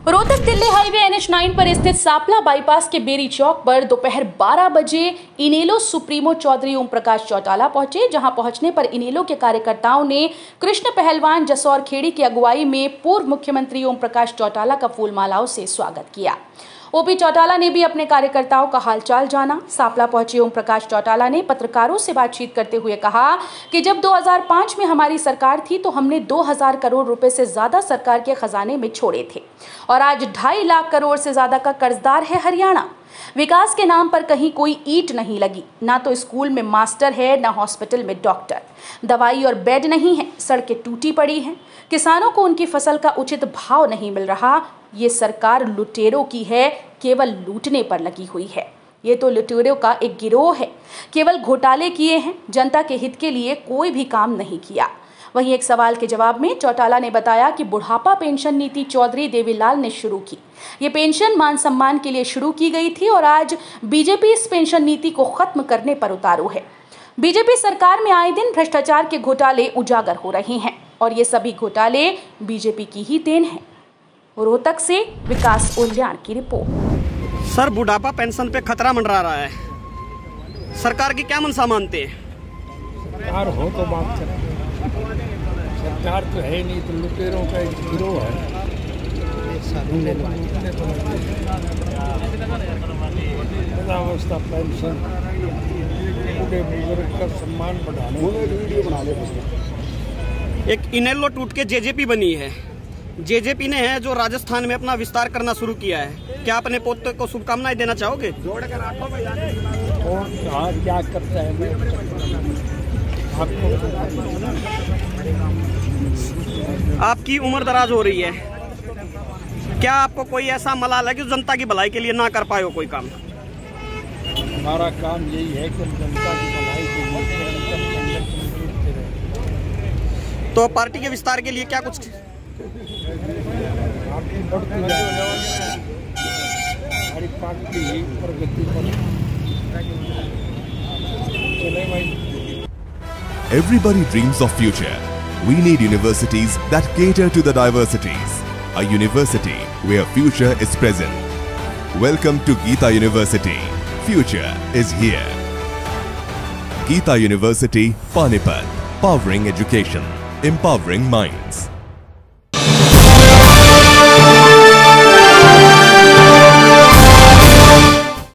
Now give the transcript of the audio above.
Rohtak Delhi highway NH9 पर स्थित Sapla bypass के बेरी चौक पर दोपहर 12 बजे इनेलो सुप्रीमो चौधरी ओम प्रकाश चौटाला पहुंचे, जहां पहुंचने पर इनेलो के कार्यकर्ताओं ने कृष्ण पहलवान जसौर खेड़ी की अगुवाई में पूर्व मुख्यमंत्री ओम प्रकाश चौटाला का फूलमालाओं से स्वागत किया। ओपी चौटाला ने भी अपने कार्यकर्ताओं का हालचाल जाना। सापला पहुंचे ओम प्रकाश चौटाला ने पत्रकारों से बातचीत करते हुए कहा कि जब 2005 में हमारी सरकार थी तो हमने 2000 करोड़ रुपए से ज्यादा सरकार के खजाने में छोड़े थे और आज 2.5 लाख करोड़ से ज्यादा का कर्जदार है हरियाणा। विकास के नाम पर कहीं कोई ईंट नहीं लगी, ना तो स्कूल में मास्टर है, ना हॉस्पिटल में डॉक्टर, दवाई और बेड नहीं है, सड़कें टूटी पड़ी हैं, किसानों को उनकी फसल का उचित भाव नहीं मिल रहा। ये सरकार लुटेरों की है, केवल लूटने पर लगी हुई है। ये तो लुटेरों का एक गिरोह है, केवल घोटाले किए हैं, जनता के हित के लिए कोई भी काम नहीं किया। वहीं एक सवाल के जवाब में चौटाला ने बताया कि बुढ़ापा पेंशन नीति चौधरी देवीलाल ने शुरू की। ये पेंशन मान सम्मान के लिए शुरू की गई थी और आज बीजेपी इस पेंशन नीति को खत्म करने पर उतारू है। बीजेपी सरकार में आए दिन भ्रष्टाचार के घोटाले उजागर हो रहे हैं और ये सभी घोटाले बीजेपी की ही देन है। रोहतक से विकास ओल्यान की रिपोर्ट। सर, बुढ़ापा पेंशन पे खतरा मंडरा रहा है, सरकार की क्या मंशा मानते हैं? सरकार हो तो बात करें, सरकार तो है नहीं, तो लुटेरों का एक गिरोह है। वृद्धावस्था पेंशन, बूढ़े बुजुर्ग का सम्मान बढ़ाने। एक इनेलो टूट के जेजेपी बनी है। जेजेपी ने है जो राजस्थान में अपना विस्तार करना शुरू किया है। क्या अपने पोते को शुभकामनाएं देना चाहोगे? और क्या करता है आपकी उम्र दराज हो रही है, क्या आपको कोई ऐसा मलाल है कि जनता की भलाई के लिए ना कर पाए हो कोई काम? हमारा काम यही है कि जनता की भलाई के लिए तो पार्टी के विस्तार के लिए क्या कुछ हमारी पार्टी प्रगति पर चले भाई। Everybody dreams of future. We need universities that cater to the diversities. A university where future is present. Welcome to Geeta University. Future is here. Geeta University, Panipat. Powering education. Empowering minds.